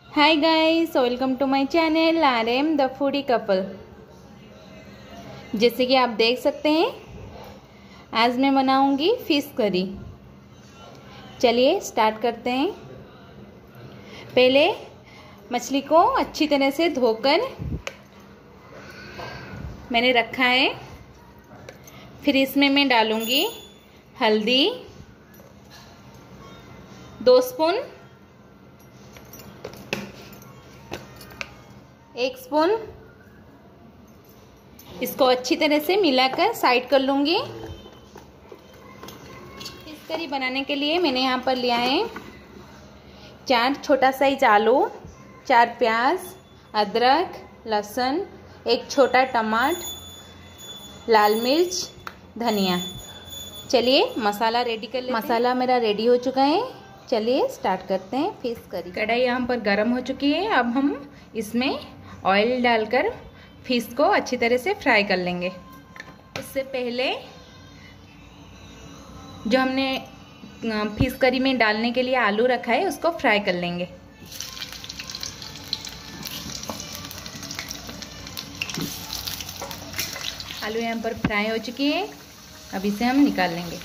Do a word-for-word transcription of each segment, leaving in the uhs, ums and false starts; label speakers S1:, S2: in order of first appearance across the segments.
S1: Hi guys, welcome to my channel R M the foodie couple. जैसे कि आप देख सकते हैं, आज मैं बनाऊंगी फिश करी। चलिए स्टार्ट करते हैं। पहले मछली को अच्छी तरह से धोकर मैंने रखा है। फिर इसमें मैं डालूंगी हल्दी दो स्पून, एक स्पून। इसको अच्छी तरह से मिलाकर साइड कर लूँगी। फिश करी बनाने के लिए मैंने यहाँ पर लिया है चार छोटा साइज आलू, चार प्याज, अदरक, लहसुन, एक छोटा टमाटर, लाल मिर्च, धनिया। चलिए मसाला रेडी कर लेते हैं। मसाला मेरा रेडी हो चुका है। चलिए स्टार्ट करते हैं फिश करी। कढ़ाई यहाँ पर गर्म हो चुकी है। अब हम इसमें ऑयल डालकर फिश को अच्छी तरह से फ्राई कर लेंगे। उससे पहले जो हमने फिश करी में डालने के लिए आलू रखा है उसको फ्राई कर लेंगे। आलू यहाँ पर फ्राई हो चुकी है। अब इसे हम निकाल लेंगे।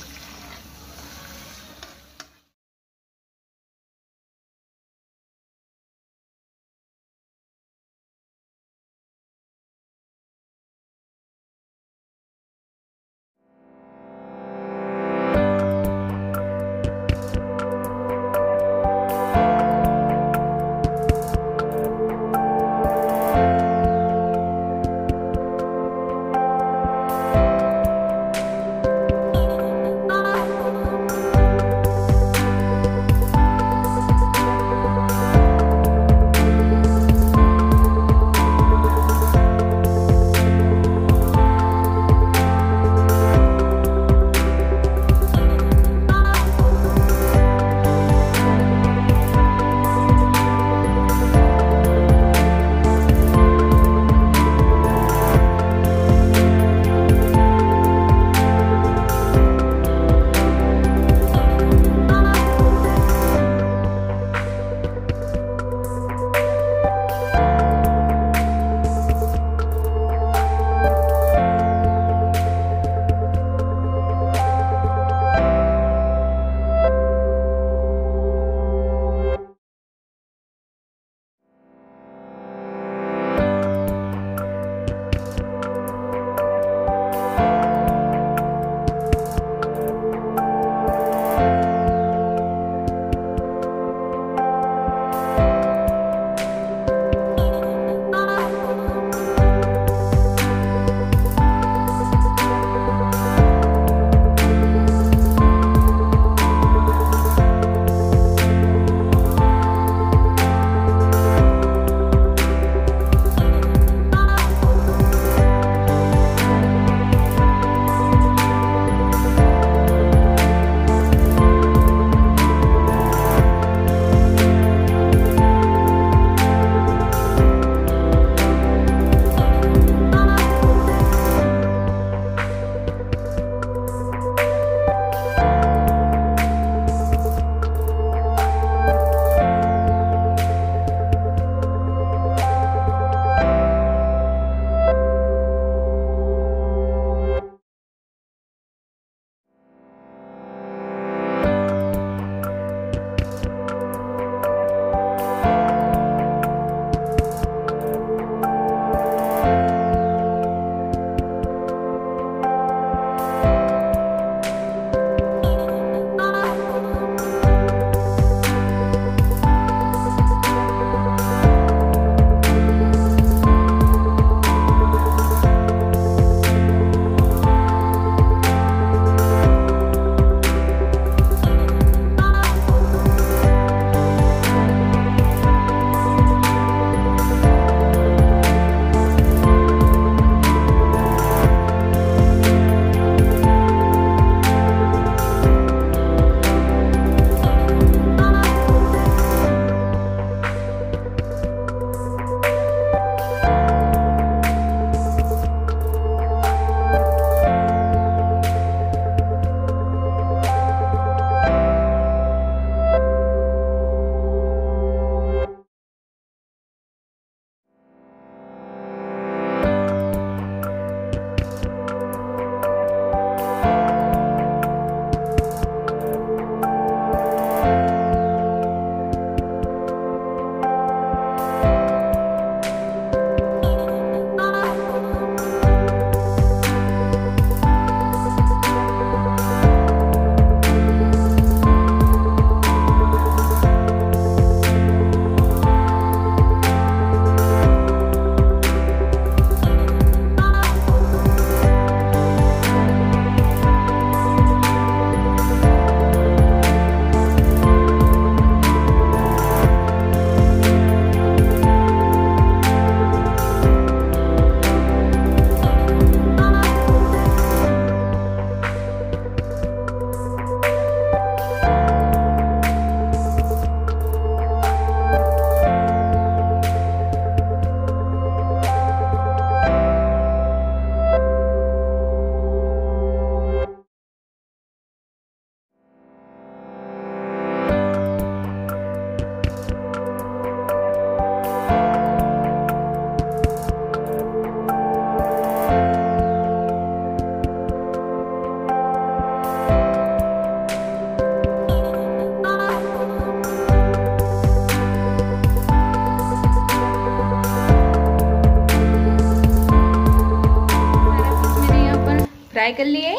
S1: फ्राई कर लिए।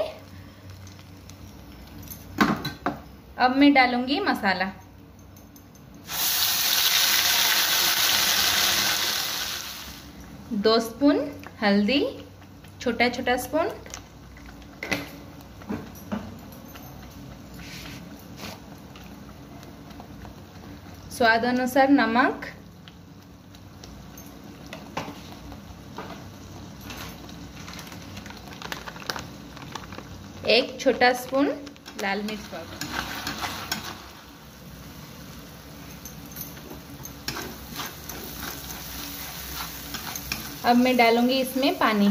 S1: अब मैं डालूंगी मसाला। दो स्पून हल्दी, छोटा छोटा स्पून। स्वाद अनुसार नमक। एक छोटा स्पून लाल मिर्च पाउडर। अब मैं डालूंगी इसमें पानी।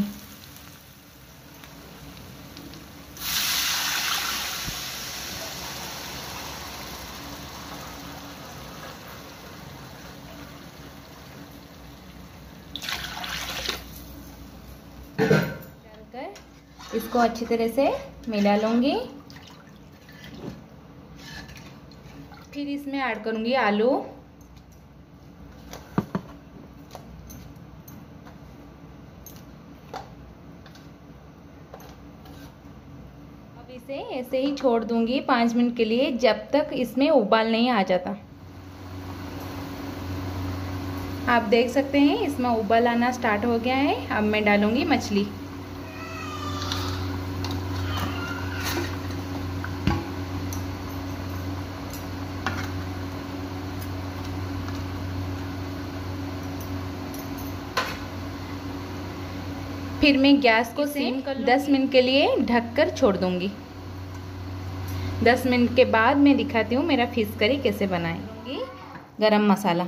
S1: डालकर इसको अच्छी तरह से मिला लूंगी। फिर इसमें ऐड करूंगी आलू। अब इसे ऐसे ही छोड़ दूंगी पाँच मिनट के लिए, जब तक इसमें उबाल नहीं आ जाता। आप देख सकते हैं इसमें उबाल आना स्टार्ट हो गया है। अब मैं डालूंगी मछली। फिर मैं गैस को सिम कर दस मिनट के लिए ढककर छोड़ दूंगी। दस मिनट के बाद मैं दिखाती हूँ मेरा फिश करी कैसे बनाएंगी। गरम मसाला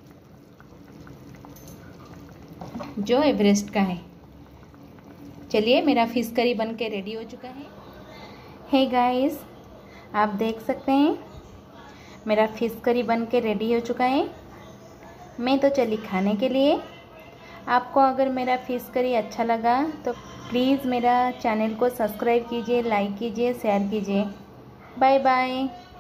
S1: जो एवरेस्ट का है। चलिए मेरा फिश करी बन के रेडी हो चुका है। हे गाइस, आप देख सकते हैं मेरा फिश करी बन के रेडी हो चुका है। मैं तो चली खाने के लिए। आपको अगर मेरा फिश करी अच्छा लगा तो प्लीज़ मेरा चैनल को सब्सक्राइब कीजिए, लाइक कीजिए, शेयर कीजिए। Bye bye.